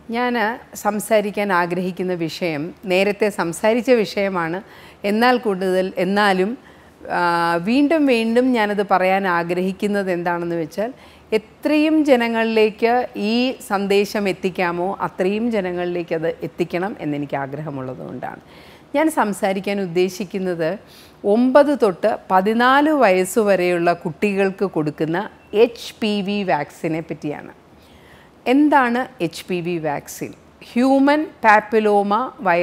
ഞാൻ സംസാരിക്കാൻ ആഗ്രഹിക്കുന്ന വിഷയം നേരത്തെ സംസാരിച്ച വിഷയമാണ്. എന്നാലും വീണ്ടും വീണ്ടും ഞാനത് പറയാൻ ആഗ്രഹിക്കുന്നത് എന്താണെന്ന് വെച്ചാൽ, എത്രയും ജനങ്ങളിലേക്ക് ഈ സന്ദേശം എത്തിക്കാമോ അത്രയും ജനങ്ങളിലേക്ക് അത് എത്തിക്കണം എന്നെനിക്ക് ആഗ്രഹമുള്ളതുകൊണ്ടാണ് ഞാൻ സംസാരിക്കാൻ ഉദ്ദേശിക്കുന്നത്. 9 തൊട്ട് 14 വയസ്സ് വരെയുള്ള കുട്ടികൾക്ക് കൊടുക്കുന്ന HPV വാക്സിനെ പറ്റിയാണ്. എന്താണ് HPV വാക്സിൻ? ഹ്യൂമൻ പാപ്പിലോമ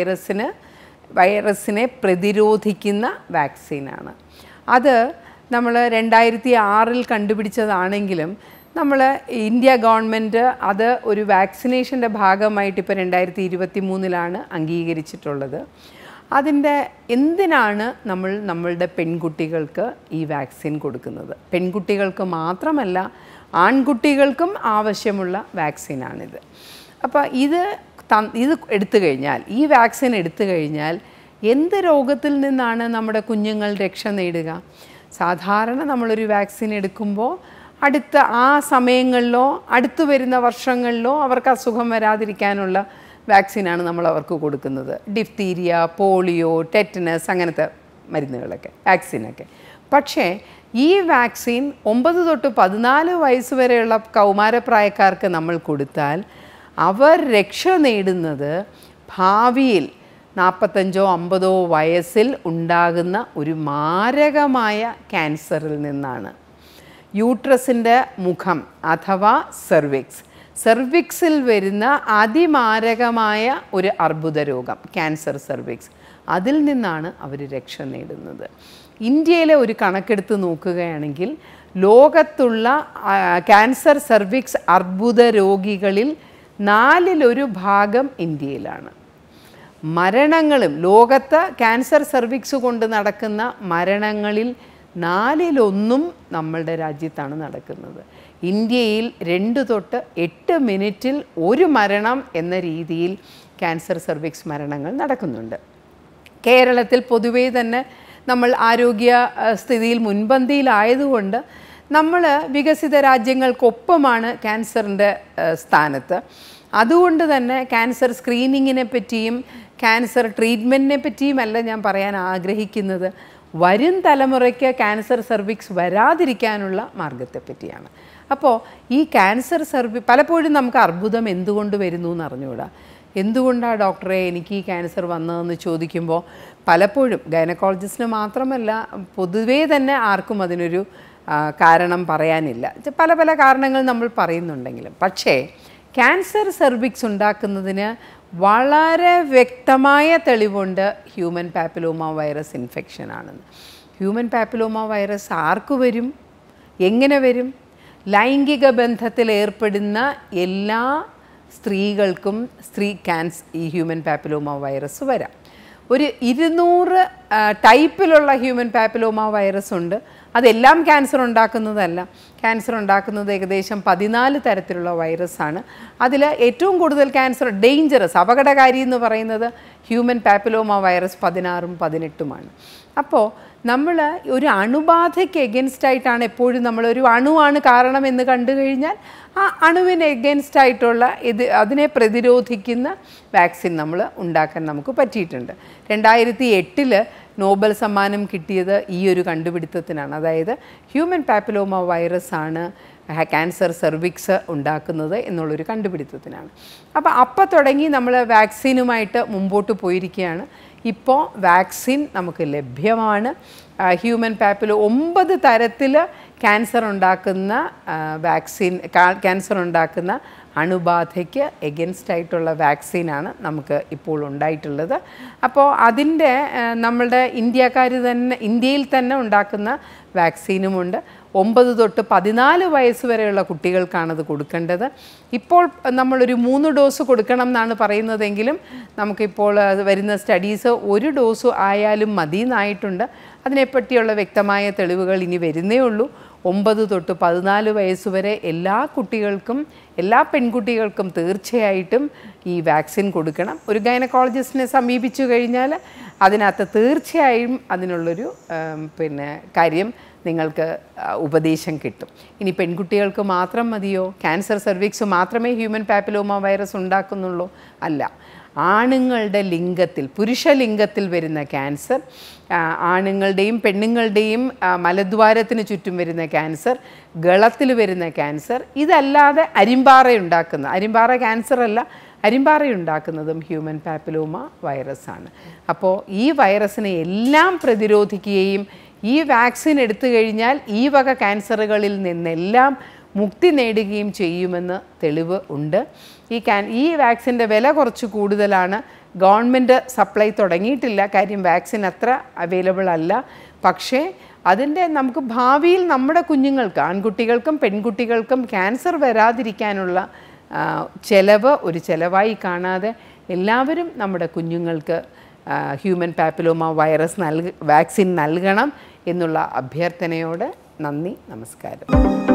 വൈറസിനെ പ്രതിരോധിക്കുന്ന വാക്സിനാണ്. അത് നമ്മൾ 2006 കണ്ടുപിടിച്ചതാണെങ്കിലും ഇന്ത്യ ഗവൺമെൻറ് അത് ഒരു വാക്സിനേഷൻ്റെ ഭാഗമായിട്ട് ഇപ്പോൾ 2023 അംഗീകരിച്ചിട്ടുള്ളത്. അതിൻ്റെ എന്തിനാണ് നമ്മളുടെ പെൺകുട്ടികൾക്ക് ഈ വാക്സിൻ കൊടുക്കുന്നത്? പെൺകുട്ടികൾക്ക് മാത്രമല്ല, ആൺകുട്ടികൾക്കും ആവശ്യമുള്ള വാക്സിനാണിത്. അപ്പോൾ ഇത് എടുത്തു കഴിഞ്ഞാൽ, ഈ വാക്സിൻ എടുത്തു കഴിഞ്ഞാൽ എന്ത് രോഗത്തിൽ നിന്നാണ് നമ്മുടെ കുഞ്ഞുങ്ങൾ രക്ഷ നേടുക? സാധാരണ നമ്മളൊരു വാക്സിൻ എടുക്കുമ്പോൾ ആ സമയങ്ങളിലോ അടുത്തു വരുന്ന വർഷങ്ങളിലോ അവർക്ക് അസുഖം വരാതിരിക്കാനുള്ള വാക്സിനാണ് നമ്മൾ അവർക്ക് കൊടുക്കുന്നത്. ഡിഫ്തീരിയ, പോളിയോ, ടെറ്റനസ്, അങ്ങനത്തെ മരുന്നുകളൊക്കെ, വാക്സിനൊക്കെ. പക്ഷേ ഈ വാക്സിൻ 9 തൊട്ട് 14 വയസ്സ് വരെയുള്ള കൗമാരപ്രായക്കാർക്ക് നമ്മൾ കൊടുത്താൽ അവർ രക്ഷ നേടുന്നത് ഭാവിയിൽ 45 50 വയസ്സിൽ ഉണ്ടാകുന്ന ഒരു മാരകമായ ക്യാൻസറിൽ നിന്നാണ്. യൂട്രസിൻ്റെ മുഖം അഥവാ സെർവിക്സിൽ വരുന്ന അതിമാരകമായ ഒരു അർബുദ രോഗം, ക്യാൻസർ സെർവിക്സ്, അതിൽ നിന്നാണ് അവർ രക്ഷ നേടുന്നത്. ഇന്ത്യയിലെ ഒരു കണക്കെടുത്ത് നോക്കുകയാണെങ്കിൽ ലോകത്തുള്ള ക്യാൻസർ സെർവിക്സ് അർബുദ രോഗികളിൽ 1/4 ഇന്ത്യയിലാണ്. മരണങ്ങളും ലോകത്ത് ക്യാൻസർ സെർവിക്സ് കൊണ്ട് നടക്കുന്ന മരണങ്ങളിൽ 1/4 നമ്മളുടെ രാജ്യത്താണ് നടക്കുന്നത്. ഇന്ത്യയിൽ 2 തൊട്ട് 8 മിനിറ്റിൽ ഒരു മരണം എന്ന രീതിയിൽ ക്യാൻസർ സെർവിക്സ് മരണങ്ങൾ നടക്കുന്നുണ്ട്. കേരളത്തിൽ പൊതുവേ തന്നെ നമ്മൾ ആരോഗ്യ സ്ഥിതിയിൽ മുൻപന്തിയിലായതുകൊണ്ട് നമ്മൾ വികസിത രാജ്യങ്ങൾക്കൊപ്പമാണ് ക്യാൻസറിൻ്റെ സ്ഥാനത്ത്. അതുകൊണ്ട് തന്നെ ക്യാൻസർ സ്ക്രീനിങ്ങിനെ പറ്റിയും ക്യാൻസർ ട്രീറ്റ്മെൻറ്റിനെ പറ്റിയുമല്ല ഞാൻ പറയാൻ ആഗ്രഹിക്കുന്നത്, വരും തലമുറയ്ക്ക് ക്യാൻസർ സെർവിക്സ് വരാതിരിക്കാനുള്ള മാർഗത്തെപ്പറ്റിയാണ്. അപ്പോൾ ഈ ക്യാൻസർ പലപ്പോഴും നമുക്ക് അർബുദം എന്തുകൊണ്ട് വരുന്നു എന്ന് അറിഞ്ഞുകൂടാ. എന്തുകൊണ്ടാണ് ഡോക്ടറെ എനിക്ക് ഈ ക്യാൻസർ വന്നതെന്ന് ചോദിക്കുമ്പോൾ പലപ്പോഴും ഗൈനക്കോളജിസ്റ്റിന് മാത്രമല്ല, പൊതുവേ തന്നെ ആർക്കും അതിനൊരു കാരണം പറയാനില്ല. പല കാരണങ്ങൾ നമ്മൾ പറയുന്നുണ്ടെങ്കിലും, പക്ഷേ ക്യാൻസർ സെർവിക്സ് ഉണ്ടാക്കുന്നതിന് വളരെ വ്യക്തമായ തെളിവുണ്ട് ഹ്യൂമൻ പാപ്പിലോമ വൈറസ് ഇൻഫെക്ഷൻ ആണെന്ന്. ഹ്യൂമൻ പാപ്പിലോമ വൈറസ് ആർക്ക് വരും? എങ്ങനെ വരും? ലൈംഗിക ബന്ധത്തിൽ ഏർപ്പെടുന്ന എല്ലാ സ്ത്രീകൾക്കും ഈ ഹ്യൂമൻ പാപ്പിലോമ വൈറസ് വരാം. ഒരു 200 ടൈപ്പിലുള്ള ഹ്യൂമൻ പാപ്പിലോമ വൈറസ് ഉണ്ട്. അതെല്ലാം ക്യാൻസർ ഉണ്ടാക്കുന്നതല്ല. ക്യാൻസർ ഉണ്ടാക്കുന്നത് ഏകദേശം 14 തരത്തിലുള്ള വൈറസാണ്. അതിൽ ഏറ്റവും കൂടുതൽ ക്യാൻസർ ഡേഞ്ചറസ്, അപകടകാരി എന്ന് പറയുന്നത് ഹ്യൂമൻ പാപ്പിലോമ വൈറസ് 16ഉം 18ഉമാണ്. അപ്പോൾ നമ്മൾ ഒരു അണുബാധയ്ക്ക് എഗൻസ്റ്റായിട്ടാണ് എപ്പോഴും നമ്മളൊരു അണുവാണ് കാരണം എന്ന് കണ്ടു കഴിഞ്ഞാൽ ആ അണുവിന് എഗൻസ്റ്റായിട്ടുള്ള അതിനെ പ്രതിരോധിക്കുന്ന വാക്സിൻ നമ്മൾ ഉണ്ടാക്കാൻ നമുക്ക് പറ്റിയിട്ടുണ്ട്. 2008 നോബൽ സമ്മാനം കിട്ടിയത് ഈ ഒരു കണ്ടുപിടുത്തത്തിനാണ്. അതായത് ഹ്യൂമൻ പാപ്പിലോമ വൈറസ് ആണ് ക്യാൻസർ സെർവിക്സ് ഉണ്ടാക്കുന്നത് എന്നുള്ളൊരു കണ്ടുപിടുത്തത്തിനാണ്. അപ്പോൾ തുടങ്ങി നമ്മൾ വാക്സിനുമായിട്ട് മുമ്പോട്ട് പോയിരിക്കുകയാണ്. ഇപ്പോൾ വാക്സിൻ നമുക്ക് ലഭ്യമാണ്. ഹ്യൂമൻ പാപ്പിലോ 9 തരത്തിൽ ക്യാൻസർ ഉണ്ടാക്കുന്ന അണുബാധയ്ക്ക് എഗൻസ്റ്റായിട്ടുള്ള വാക്സിനാണ് നമുക്ക് ഇപ്പോൾ ഉണ്ടായിട്ടുള്ളത്. അപ്പോൾ അതിൻ്റെ നമ്മളുടെ ഇന്ത്യയിൽ തന്നെ ഉണ്ടാക്കുന്ന വാക്സിനുമുണ്ട്. 9 തൊട്ട് 14 വയസ്സ് വരെയുള്ള കുട്ടികൾക്കാണത് കൊടുക്കേണ്ടത്. ഇപ്പോൾ നമ്മളൊരു 3 ഡോസ് കൊടുക്കണം എന്നാണ് പറയുന്നതെങ്കിലും നമുക്കിപ്പോൾ വരുന്ന സ്റ്റഡീസ് 1 ഡോസ് ആയാലും മതി എന്നായിട്ടുണ്ട്. അതിനെപ്പറ്റിയുള്ള വ്യക്തമായ തെളിവുകൾ ഇനി വരുന്നേ ഉള്ളൂ. 9 തൊട്ട് 14 വയസ്സ് വരെ എല്ലാ പെൺകുട്ടികൾക്കും തീർച്ചയായിട്ടും ഈ വാക്സിൻ കൊടുക്കണം. ഒരു ഗൈനക്കോളജിസ്റ്റിനെ സമീപിച്ചു കഴിഞ്ഞാൽ അതിനകത്ത് തീർച്ചയായും അതിനുള്ളൊരു കാര്യം നിങ്ങൾക്ക് ഉപദേശം കിട്ടും. ഇനി പെൺകുട്ടികൾക്ക് മാത്രം മതിയോ? ക്യാൻസർ സെർവിക്സ് മാത്രമേ ഹ്യൂമൻ പാപ്പിലോമ വൈറസ് ഉണ്ടാക്കുന്നുള്ളൂ? അല്ല. ആണുങ്ങളുടെ ലിംഗത്തിൽ, പുരുഷ ലിംഗത്തിൽ വരുന്ന ക്യാൻസർ, ആണുങ്ങളുടെയും പെണ്ണുങ്ങളുടെയും മലദ്വാരത്തിന് ചുറ്റും വരുന്ന ക്യാൻസർ, ഗളത്തിൽ വരുന്ന ക്യാൻസർ, ഇതല്ലാതെ അരിമ്പാറ ക്യാൻസർ അല്ല, അരിമ്പാറയുണ്ടാക്കുന്നതും ഹ്യൂമൻ പാപ്പിലോമ വൈറസാണ്. അപ്പോൾ ഈ വൈറസിനെ എല്ലാം പ്രതിരോധിക്കുകയും ഈ വാക്സിൻ എടുത്തു കഴിഞ്ഞാൽ ഈ വക ക്യാൻസറുകളിൽ നിന്നെല്ലാം മുക്തി നേടുകയും ചെയ്യുമെന്ന് തെളിവ് ഉണ്ട്. ഈ വാക്സിൻ്റെ വില കുറച്ച് കൂടുതലാണ്. ഗവൺമെൻറ് സപ്ലൈ തുടങ്ങിയിട്ടില്ല, കാര്യം വാക്സിൻ അത്ര അവൈലബിൾ അല്ല. പക്ഷേ അതിൻ്റെ നമുക്ക് ഭാവിയിൽ നമ്മുടെ കുഞ്ഞുങ്ങൾക്ക്, ആൺകുട്ടികൾക്കും പെൺകുട്ടികൾക്കും ക്യാൻസർ വരാതിരിക്കാനുള്ള ചെലവ് ഒരു ചെലവായി കാണാതെ എല്ലാവരും നമ്മുടെ കുഞ്ഞുങ്ങൾക്ക് ഹ്യൂമൻ പാപ്പിലോമ വൈറസ് വാക്സിൻ നൽകണം എന്നുള്ള അഭ്യർത്ഥനയോടെ നന്ദി, നമസ്കാരം.